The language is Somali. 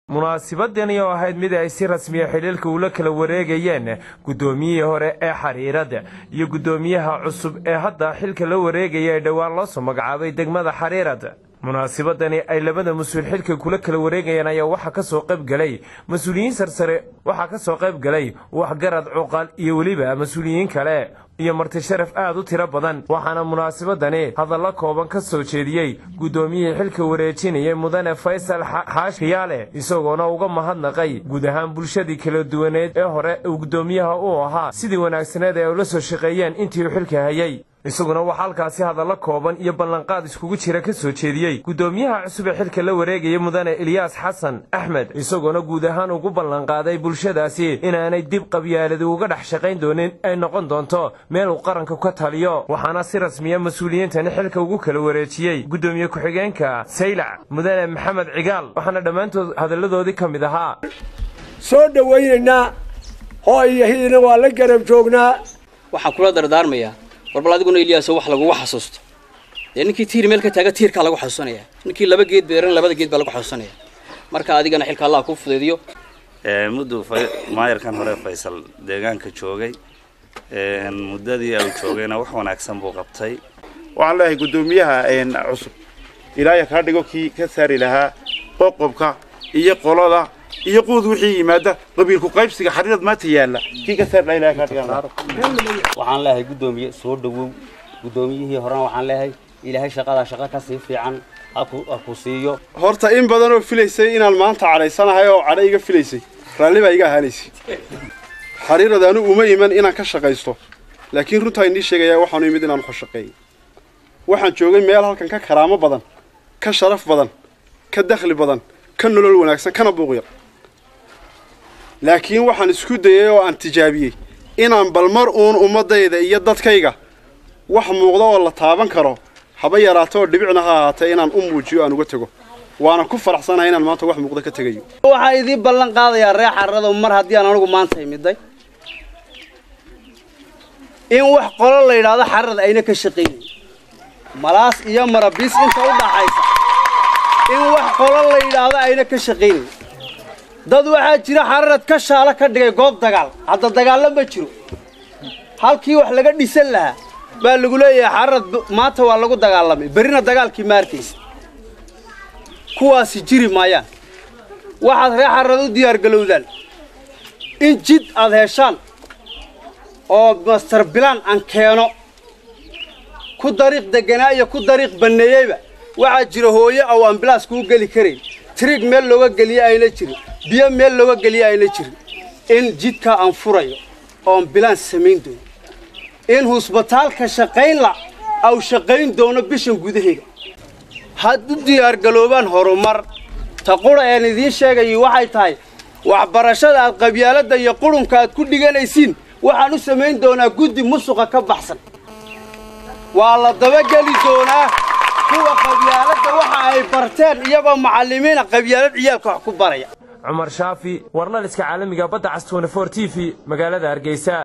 munaasabadani oo ahayd mid ay si rasmi ah xililka ula kala wareegayeen gudoomiyihii hore ee Xariirada iyo gudoomiyaha cusub ee hadda xilka la wareegaya ee dhawaan loo soo magacaabay degmada Xariirada. munaasabadani ay labada mas'uul xilka kula kala wareegayeen ayaa waxa ka soo qayb galay mas'uuliyiin sarsare, waxa ka soo qayb galay waxgarad cuqal iyo waliba mas'uuliyiin kale iyo marti sharaf aad u tiro badan. waxaana munaasabadani hadallo kooban ka soo jeediyay gudoomiyihii xilka wareejinayay mudane Faysal Xaashiyaale, isagoona uga mahadnaqay guud ahaan bulshadii kala duwaneed ee hore uu gudoomiyaha u ahaa sidii wanaagsaneed ay ula soo shaqeeyeen intii uu xilka hayay. isaguna waxa halkaasi hadallo kooban iyo ballanqaad iskugu jira ka soo jeediyay gudoomiyaha cusub ee xilka la wareegayay mudane Ilyas Xasan Axmed, isagoona guud ahaan ugu ballanqaaday bulshadaasi inaanay dib qabyaalad uga dhex shaqayn doonin ay noqon doonto meel uu qaranka ka taliyo. waxaana si rasmi ah mas'uuliyiintani xilka ugu kala wareejiyay gudoomiye ku-xigeenka Saylac mudane Maxamed Cigaal, waxaana dhammaantood hadalladoodii ka mid ahaa soo dhaweynayna hooyahina waa la garab joognaa. waxa kula dardaarmaya warbal adiguna Ilyas wax lagu xasuusto ninkii tiir meel ka taaga tiirka lagu xasuusanaya, ninkii laba geed beeran labada geed baa lagu xasuusanaya. marka adigana xilka Allah ku fudeediyo. muddo maayarkan hore Faysal deegaanka joogay muddadii ay joogayna wax wanaagsan buu qabtay. waxaan leeyahay gudoomiyaha cusub Ilaahay ka dhigo kii ka saari lahaa qoqobka iyo qolada iyo quud wixii yimaada qabiilku qaybsiga Xariirad ma tayaala kii ka saar Ilaahay ka dhigo. waxaan leeyahay gudoomiye soo dhawow. gudoomiyihii horena waxaan leeyahay Ilaahay shaqada ka sii fiican ku siiyo. horta in badan oo filaysay inaan maanta caraysanahay oo cadayga filaysay raalli baa iga ahaanaysay. Xariirad aanu uma iman inaan ka shaqaysto, laakiin runta ay sheegaya waxaan u imid inaan ku shaqeeyo. waxaan joogay meel halkan ka karaamo badan, ka sharaf badan, ka dakhli badan, ka nolol wanaagsan, kana buuq yar. laakiin waxaan isku dayay oo aan tijaabiyay inaan balmar uun ummadayda iyo dadkayga wax muuqda oo la taaban karo haba yaraato dhibicna ha ahaatee inaan u muujiyo aan uga tago. waana ku faraxsanahay inaan maanta wax muuqda ka tagayo. waxa idii ballan qaadaya reer Xariirada mar haddii aan anigu maanta imiday in wax qolo la yiraahdo Xariirada ayna ka shaqeeyay malaas iyo marabis inta u dhaxaysa in wax qolo la yiraahdo ayna ka shaqeeyay. dad waxa jira Xariirad ka shaala ka dhigay goob dagaal, hadda dagaal ma jiro. halkii wax laga dhisan lahaa baa lagu leeyahay Xariirad maanta waa lagu dagaalamay, berina dagaalkii maarkiis kuwaasi jiri maayaan. waxaad reer Xariirad u diyaar galowdaan in jid aad heshaan oo master plan aan keeno ku dariiq deganaa iyo ku dariiq baneeyayba. waxa jira hooyo oo ambulance ku gali karin, trig meel looga galiyo ayna jirin, biyo meel looga galiyo ayna jirin. in jidka aan furayo oo ambulance sameyn doono, in hospitaalka shaqayn la aw shaqayn doono bishan gudaheeda. haddii diyaar galoobaan horumar taqura aan idin sheegay waxay tahay waxbarashada aad qabyaalada iyo qurunka aad ku dhiganaysiin waxaan u sameyn doonaa guddi musuqa ka baxsan. waa la dabageli doonaa kuwa qabyaalada waxa ay barteen iyagoo macallimiin qabyaalad ciyaalka wax ku baraya. Umar Shaafi, warnaliska caalamiga badda cas 24 TV magaalada Hargeysa.